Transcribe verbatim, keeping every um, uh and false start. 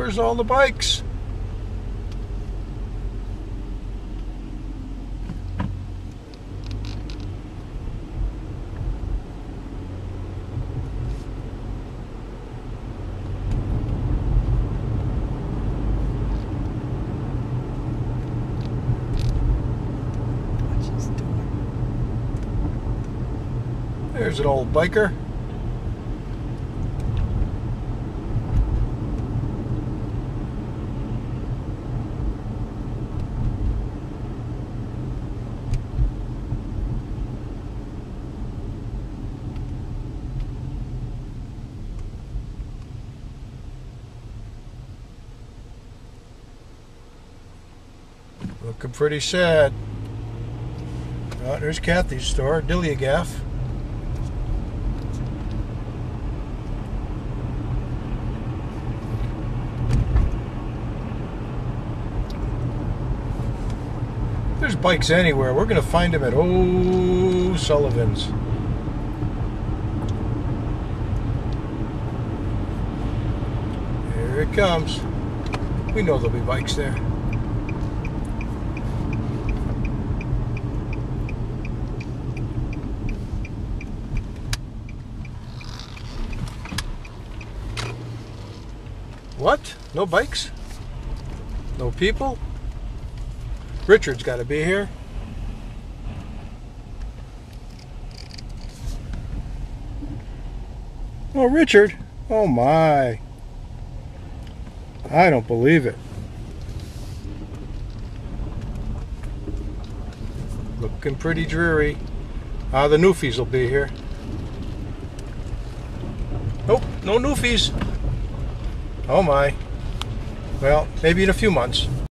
Where's all the bikes? There's an old biker. Looking pretty sad. Oh, there's Kathy's store, Dilliagaff. There's bikes anywhere. We're going to find them at O'Sullivan's. Here it comes. We know there'll be bikes there. What? No bikes? No people? Richard's got to be here. Oh, Richard. Oh, my. I don't believe it. Looking pretty dreary. Ah, the Newfies will be here. Nope, no Newfies. Oh, my. Well, maybe in a few months.